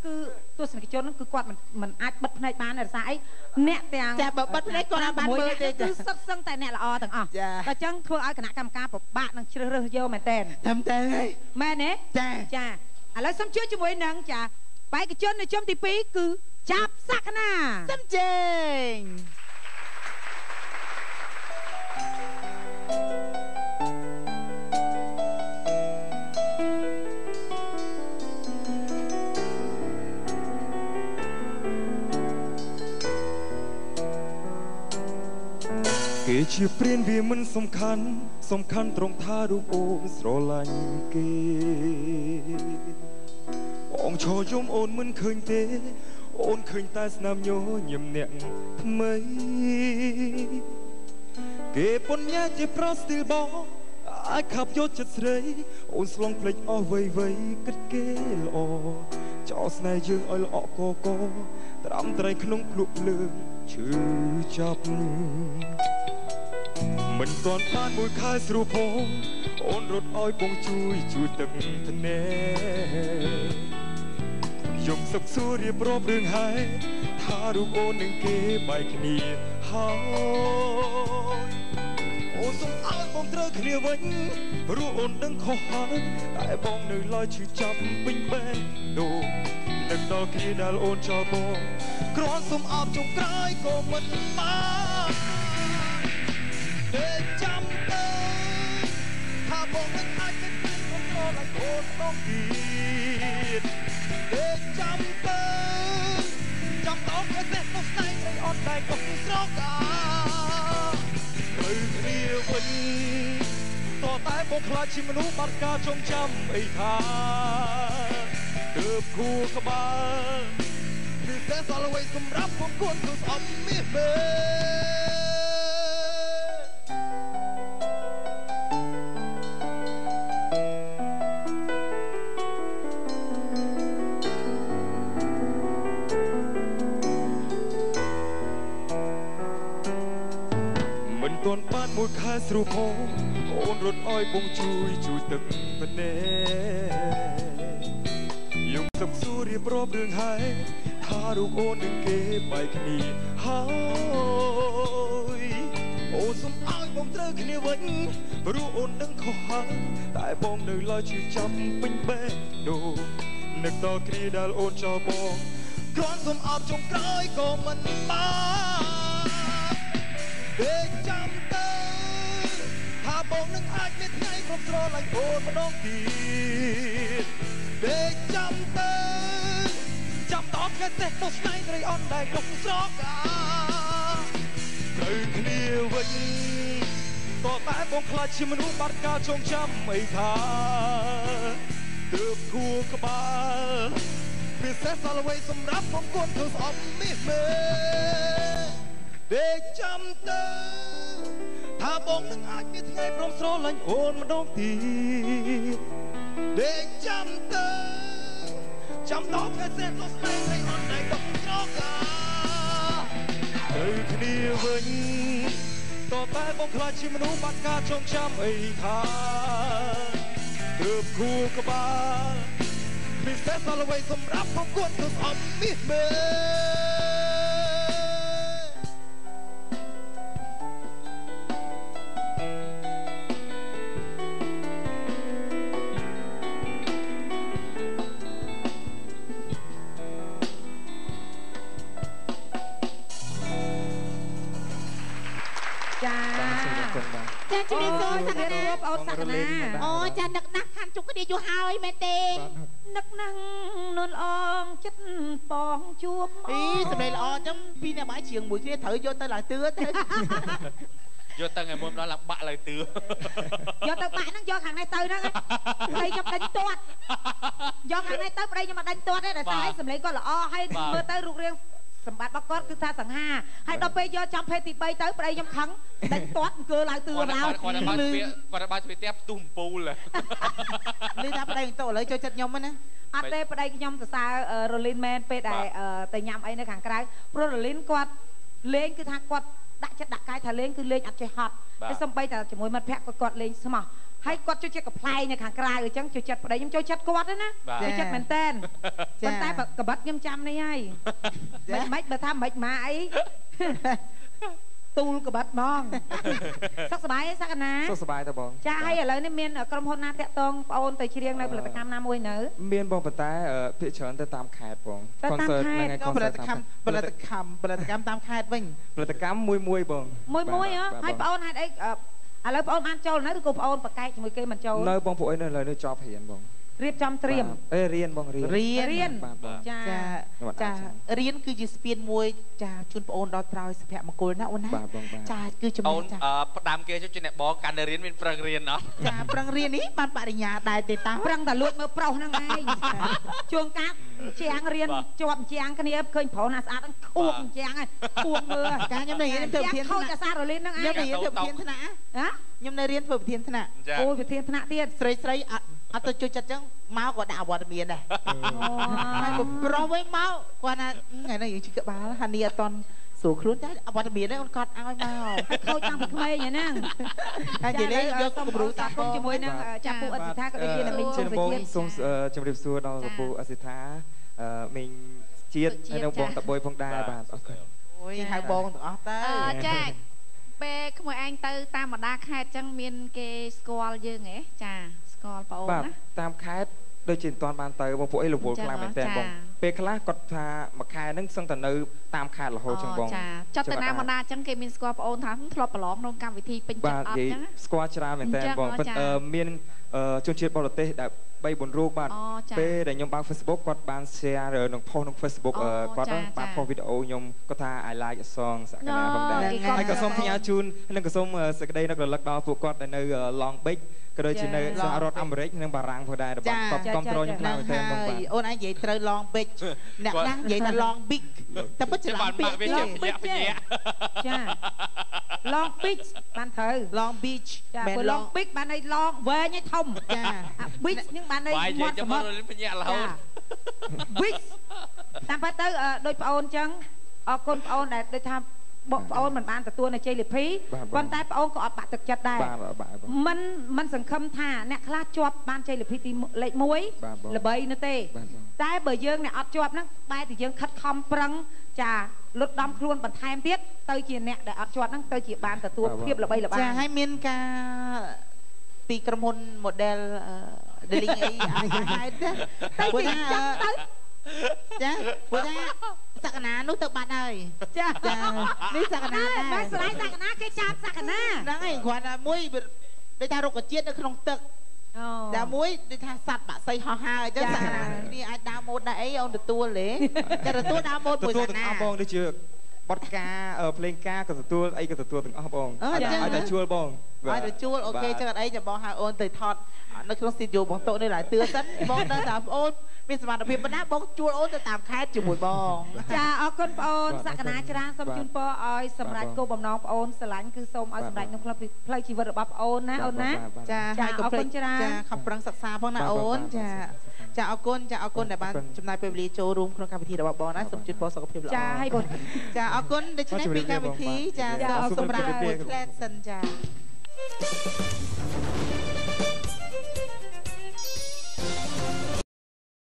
គឺទស្សនិកជនហ្នឹងគឺគាត់មិនអាចបិទភ្នែកបានដោយសារអីអ្នកទាំងចាបើបិទភ្នែកគាត់អាចបានមើលទេគឺសិតសឹងតែអ្នកល្អទាំងអស់តែអញ្ចឹងធ្វើឲ្យគណៈកម្មការពិបាកនឹងជ្រើសរើសយកមែនតើតែហើយមែនទេចាឥឡូវសូមជួយជាមួយនឹងចាបេក្ខជននៅជុំទី2គឺចាប់សក្តាសំជេងគេជាព្រានវាមិនសំខាន់ត្រង់ថារូបអូនស្រឡាញ់គេបងឈរយំអូនមិនឃើញទេអូនឃើញតែស្នាមញញឹមអ្នកថ្មីគេប៉ុន្មានជាប្រស្ទីលបងអាចខាប់យកចិត្តស្រីអូនស្លងភ្លេចអស់វ័យគិតគេល្អចោលស្នេហ៍យើងឲ្យល្អកកត្រាំត្រីក្នុងភ្លុកភ្លើងឈឺចាប់មិនទាន់បានមួយខែស្រួលផងអូនរត់ឲ្យបងជួយទឹកភ្នែកខ្ញុំសុខសួររៀបរាប់រឿងហើយថារូបអូននឹងគេបែកគ្នាហើយអូនសុំឲ្យបងត្រូវគ្នាវិញព្រោះអូនដឹងខុសហើយតែបងនៅឡើយឈឺចាប់ពេញបែបនោះនឹកដល់គ្នាដែលអូនចោលបងគ្រាន់សុំអបចុងក្រោយក៏មិនបានចាំទៅថាបងមិនអាចទៅគ្រប់គ្រងឲ្យអូនต้องទៀតចាំទៅចាំតោកតែស្នេហ៍ស្នេហ៍ត្រីអត់ដែលកុំស្រកត្រូវគ្នាវិញតតែបងខ្លាចជាមនុស្សបាត់ការចងចាំអីថាទើបគួរក្បាលគឺតែសល់អ្វីសម្រាប់បងគួនគឺស្អប់មាសមេបានមួយខែស្រួលផងអូនរត់ឲ្យបងជួយទឹកភ្នែកយកសុខសួររៀបរាប់រឿងហើយថារូបអូននឹងគេបែកគ្នាហើយអូនសុំឲ្យបងត្រូវគ្នាវិញព្រោះអូនដឹងខុសហើយតែបងនៅឡើយឈឺចាប់ពេញបែបនោះនឹកដល់គ្នាដែលអូនចោលបងគ្រាន់សុំអបចុងក្រោយក៏មិនបានចាំទៅថាបងនឹងអាចមានថ្ងៃគ្រប់គ្រងឲ្យអូនម្ដងទៀតចាំទៅចាំតបគេទេទៅស្នេហ៍ត្រីអន់ដែលគ្រប់ស្រកត្រូវគ្នាវិញតតែបងខ្លាចជាមនុស្សបាត់ការចងចាំអីថាទើបគួរក្បាលពិសេសដល់អ្វីសម្រាប់បងគួនធ្វើស្អប់មាសមេចាំទៅថាបងនឹងអាចមានថ្ងៃព្រមស្រឡាញ់អូនម្ដងទៀតចាំទៅចាំដល់ថ្ងៃសេះទៅស្នេហ៍ឲ្យអត់ដែលកំស្រកាត្រូវគ្នាវិញតតែបងខ្លាចជាមនុស្សបាត់ការចងចាំអីថាទើបគួរក្បាលពិសេសដល់អ្វីសម្រាប់បងគួនទៅស្អប់មាសមេជំរាបសួរសក្តាអូនសក្តាអូចានឹកណាស់ខានជុកគ្នាយូរហើយមែនទេនឹកណាស់នួនល្អងចិត្តបងជួបអីសម្លេងល្អអញ្ចឹងពីអ្នកបាយជាងមួយគ្នាត្រូវយកទៅឡើងទឿទៅយកទៅថ្ងៃមុនដល់ឡើងបាក់ឡើងទឿយកទៅបាក់ហ្នឹងយកខាងនេះទៅហ្នឹងប្តីខ្ញុំដេញទាត់យកខាងនេះទៅប្តីខ្ញុំមកដេញទាត់ទេដោយសារឲ្យសម្លេងគាត់ល្អហើយមើលទៅរូបរាងសម្បត្តិរបស់គាត់គឺថាសង្ហាហើយដល់ពេលយកចំភេទទី3ទៅប្តីខ្ញុំខឹងដេញទាត់អង្គើឡើងទឿឡើងគាត់បានស្វាផ្ទះផ្ទុះអំពូលលឺថាប្តីទៅឥឡូវចូលចិត្តខ្ញុំណាអត់ទេប្តីខ្ញុំសរសើររលីនមែនពេលដែលទៅញ៉ាំអីនៅខាងក្រៅព្រោះរលីនគាត់លេងគឺថាគាត់ដាក់ចិត្តដាក់កាយថាលេងគឺលេងអត់ចេះហត់តែសំបីតែជាមួយមិត្តភក្តិគាត់លេងស្មោះហើយគាត់ចូលចិត្តកំ pl ែងនៅខាងក្រៅអញ្ចឹងចូលចិត្តប្តីខ្ញុំចូលចិត្តគាត់ណាចូលចិត្តមែនតែនប៉ុន្តែកបិតខ្ញុំចាំនេះហើយមិនបើថាមិនម៉ាអីទូលកបិតហ្មងសុខសប្បាយឯសក្កណាសុខសប្បាយតើបងចាហើយឥឡូវនេះមានក្រុមហ៊ុនណាតាក់ទងបងអូនទៅច្រៀងនៅផលិតកម្មណាមួយនៅមានបងប៉ុន្តែភាគច្រើនទៅតាមខេត្តបង concert ហ្នឹងហើយផលិតកម្មតាមខេត្តវិញផលិតកម្មមួយបងមួយហើយបងអូនហេតុអីឥឡូវបងអូនបានចូលនៅឬក៏បងអូនប្រកែកជាមួយគេមិនចូលនៅបងពួកអីនៅឥឡូវនេះជាប់រៀនបងរៀបចំត្រៀមរៀនបងរៀនចារៀនគឺជាស្ពានមួយចាជូនបងអូនដល់ក្រោយសុភមង្គលណាអូនណាចាគឺចំណេះអូនផ្ដាំគេជួយអ្នកបងកាន់តែរៀនមានប្រឹងរៀនណោះចាប្រឹងរៀននេះបានបរិញ្ញាដែរទេតាប្រឹងតែលួចមើលប្រុសហ្នឹងឯងជួងកាប់ជាងរៀនជាប់ជាងគ្នាឃើញប្រុសណាស្អាតហ្នឹងខួបជាងហើយខួបមើលការខ្ញុំនៅរៀនធ្វើវិធានខូចអាសារលីនហ្នឹងឯងខ្ញុំនៅរៀនធ្វើវិធានថ្នាក់ខ្ញុំនៅរៀនធ្វើវិធានថ្នាក់អូវិធានថ្នាក់ទៀតស្រីអត់ទៅជួយចិត្តចឹងមកក៏ដាក់អវត្តមានដែរហើយប្រុសវិញមកគាត់ថាថ្ងៃនេះយើងជិះក្បាលហានីអត់តន់ស្រួលខ្លួនតែអវត្តមានហ្នឹងអូនគាត់ឲ្យមកហើយខូចតាំងពីក្មេងហ្នឹងហើយនិយាយយកគំរូតាគុំជាមួយនឹងចាពូអសិដ្ឋាក៏ដូចជាមីងជុំវិជាតិសូមជម្រាបសួរដល់ពូអសិដ្ឋាមីងជាតិហើយនៅបងតបុយផងដែរបាទអរគុណអូយហៅបងទាំងអស់ទៅចាពេលក្មួយឯងទៅតាមបណ្ដាខេត្តចឹងមានគេស្គាល់យើងហ៎ចាស្គាល់បងអូនណាតាមខេត្តដូចជាមិនទាន់បានទៅបងពួកអីរវល់ខ្លាំងមែនតើបងពេលខ្លះគាត់ថាមួយខែហ្នឹងសឹងតែនៅតាមខេត្តរហូតចឹងបងចាចុះតាណាបណ្ដាចឹងគេមានស្គាល់បងអូនថាធ្លាប់ប្រឡងក្នុងកម្មវិធីពេញចិត្តអត់ចឹងស្គាល់ច្រើនមែនតើបងមានជនជាតិបរទេសដែល3-4រូបបាទពេលដែលខ្ញុំបើក Facebook គាត់បាន share ក្នុង post ក្នុង Facebook គាត់បាន post វីដេអូខ្ញុំគាត់ថា I like a song សក្កណាផងដែរហើយក៏សូមផ្ញើជូននិងក៏សូមសេចក្តីនឹករលឹកដល់ពួកគាត់ដែលនៅ Long Beach ក៏ដូចជានៅសហរដ្ឋអាមេរិកនិងបារាំងផងដែររបស់គ្រប់គ្រងខ្ញុំខ្លាំងមែនទែនបងបាទអូនឯងនិយាយត្រូវ Long Beach អ្នកខ្លះនិយាយថា Long Beach តែពិតជា Long Beach ចា Long Beach បានត្រូវ Long Beach មែន Long Beach បានន័យ long វែងឲ្យធំចា Beach នឹងបានន័យមាត់សមុទ្រភ្ញាក់រហូត Beach តាមពិតទៅដូចប្អូនអញ្ចឹងអរគុណប្អូនដែលដូចថាបងប្អូនមិនបានទទួលនៅជ័យលាភីប៉ុន្តែប្អូនក៏អត់បាក់ទឹកចិត្តដែរមិនសង្ឃឹមថាអ្នកខ្លះជាប់បានជ័យលាភីទីលេខ1ល្បីនោះទេតែបើយើងអ្នកអត់ជាប់ហ្នឹងបែរតែយើងខិតខំប្រឹងចាលុតដំខ្លួនបន្ថែមទៀតទៅជាអ្នកដែលអត់ជាប់ហ្នឹងទៅជាបានទទួលភាពល្បីល្បាញចាហើយមានការពីក្រុមហ៊ុន model dealing អីអាចហេតុទៅពួកថាចាពួកថាសក្កណានោះទៅបាត់ហើយចានេះសក្កណាដែរបើស្លាយសក្កណាគេចាប់សក្កណាហ្នឹងហើយគ្រាន់តែមួយដូចថារុក្ខជាតិនៅក្នុងទឹកតែមួយដូចថាសត្វបាក់សីហោះហើរអញ្ចឹងសក្កណានេះអាចដើរម៉ូតដែរអីអូនទទួលទេតែទទួលដើរម៉ូតមួយសក្កណាបងដូចជាបទការភ្លេងការក៏ទទួលអីក៏ទទួលទាំងអស់បងឲ្យតែជួលបងឲ្យតែជួលអូខេចឹងអត់អីចាំបងហៅអូនទៅថតនៅក្នុងស្ទូឌីយោបងតោនេះឡើយទឿសិនបងដឹងថាបងអូនមានសមត្ថភាពប៉ុណ្ណាបងជួលអូនទៅតាមខេត្តជាមួយបងចាអរគុណបងអូនសក្កណាច្រើនសូមជូនពរឲ្យសម្រាប់គោលបំណងបងអូនស្រឡាញ់គឺសូមឲ្យសម្រេចក្នុងផ្លូវជីវិតរបស់បងអូនណាអូនណាចាហើយក៏ភ្លេចចាខំប្រឹងសិក្សាផងណាអូនចាអរគុណដែលបានចំណាយពេលវេលាចូលរួមក្នុងកម្មវិធីរបស់បងណាសូមជូនពរសុខភាពល្អចាហើយបងចាអរគុណដូច្នេះពីកម្មវិធីចាសូមសម្រាប់មួយផ្លែសិនចា